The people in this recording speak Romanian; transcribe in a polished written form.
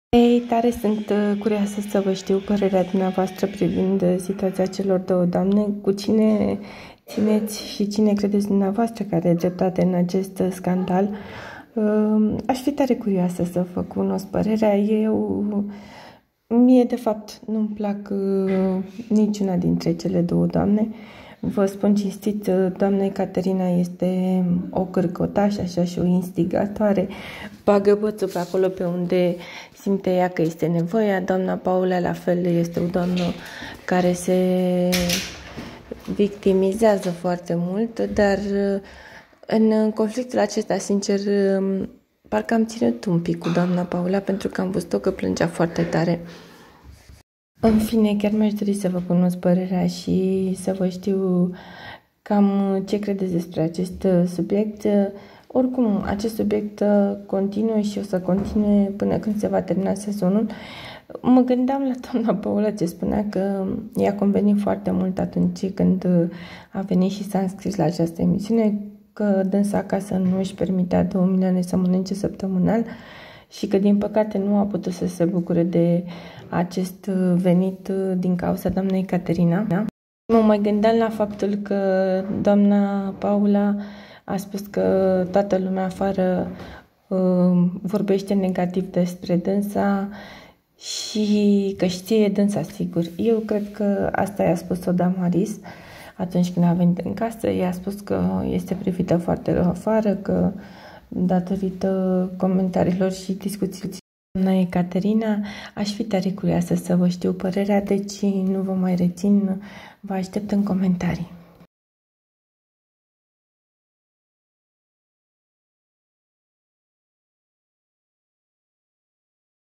Ei, tare sunt curioasă să vă știu părerea dumneavoastră privind situația celor două doamne. Cu cine țineți și cine credeți dumneavoastră că are dreptate în acest scandal? Aș fi tare curioasă să vă cunosc părerea. Mie, de fapt, nu-mi plac niciuna dintre cele două doamne. Vă spun cinstit, doamna Ecaterina este o cârcotașă așa și o instigatoare, bagă bățul pe acolo pe unde simte ea că este nevoia. Doamna Paula, la fel, este o doamnă care se victimizează foarte mult, dar în conflictul acesta, sincer, parcă am ținut un pic cu doamna Paula, pentru că am văzut-o că plângea foarte tare. În fine, chiar mi-aș dori să vă cunosc părerea și să vă știu cam ce credeți despre acest subiect. Oricum, acest subiect continuă și o să continue până când se va termina sezonul. Mă gândeam la doamna Paula ce spunea că i-a convenit foarte mult atunci când a venit și s-a înscris la această emisiune, că dânsa acasă nu își permitea 2 milioane să mănânce săptămânal și că, din păcate, nu a putut să se bucure de acest venit din cauza doamnei Ecaterina. Mă mai gândeam la faptul că doamna Paula a spus că toată lumea afară vorbește negativ despre dânsa și că știe dânsa sigur. Eu cred că asta i-a spus-o Damaris atunci când a venit în casă. I-a spus că este privită foarte rău afară, că datorită comentariilor și discuțiilor doamna Ecaterina, aș fi tare curioasă să vă știu părerea, deci nu vă mai rețin, vă aștept în comentarii.